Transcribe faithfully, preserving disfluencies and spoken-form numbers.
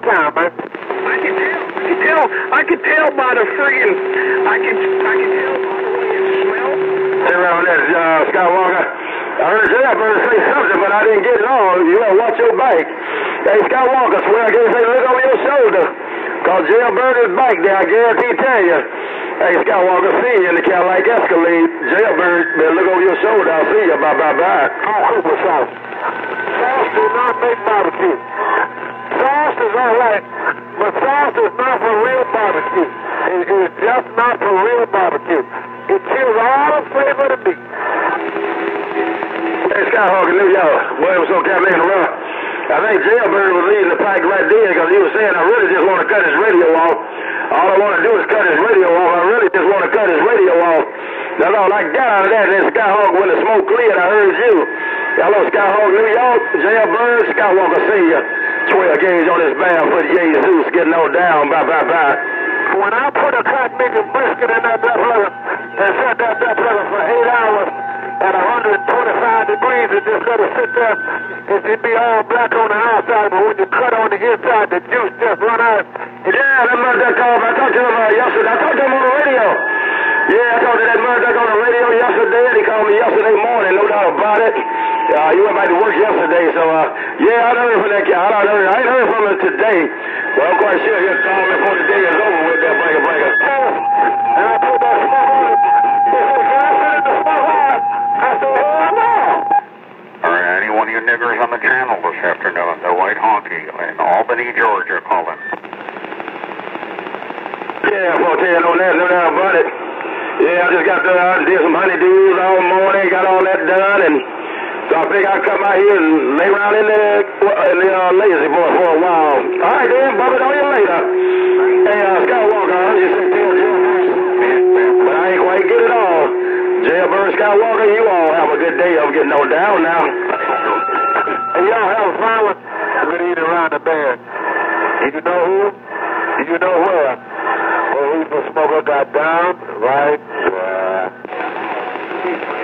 time, man. I can tell. I can tell. I can tell by the friggin'. I can. I can tell by the way it smells. Hey, around that, uh, Skywalker. I heard Jailbird say something, but I didn't get it all. You gotta watch your back. Hey, Skywalker, swear I can't say look over your shoulder. Cause Jailbird is back there, I guarantee tell you. Hey, Skywalker, see you in the Cadillac Escalade. Jailbird, better look over your shoulder. I'll see you. Bye, bye, bye. Oh, Cooper sauce. Sauce do not make barbecue. Sauce is all right, but sauce is not for real barbecue. It is just not for real barbecue. It kills all the flavor of the meat. Hey, Skyhawk in New York. Boy, it was so Captain in the run. I think Jailbird was leading the pack right there because he was saying, I really just want to cut his radio off. All I want to do is cut his radio off. I really just want to cut his radio off. That's all I got out of that. And then Skyhawk, when the smoke cleared, I heard you. Hello, Skyhawk, New York. Jailbird, Skywalker, senior. twelve gauge on his barefoot. Jesus, getting on down. Bye, bye, bye. When I put a cotton meat and brisket in that duck liver and set that duck liver for eight hours at one hundred twenty-five degrees and just let it sit there, it, it'd be all black on the outside, but when you cut on the inside, the juice just run out. Yeah, that murder call. I talked to him uh, yesterday. I talked to him on the radio. Yeah, I talked to that murder on the radio yesterday, and he called me yesterday morning, no doubt about it. Uh, he went back to work yesterday, so, uh, yeah, I heard from that guy. I, heard, I ain't heard from him today. Well, I'm quite sure he'll call me before the day is over with that breaker breaker. And I put that smoke on it. He said, can I sit in the smoke line? I said, hell no. All right, any one of you niggers on the channel this afternoon, the White Honky in Albany, Georgia, calling. Yeah, I'm gonna tell you, no doubt, no doubt about it. Yeah, I just got done out and did some honeydews all morning, got all that done, and so I figured I'd come out here and lay around in the, in the uh, lazy boy for a while. All right, then, Bubba, on you later. Hey, uh, Skywalker, I heard you say tell Jailbird, but I ain't quite get it all. Jailbird, Skywalker, you all have a good day. I'm getting on down now. Hey, y'all have fun with good eating around the band. Did you know who? Did you know where? Well, Reefer Smoker got down, right? Yeah.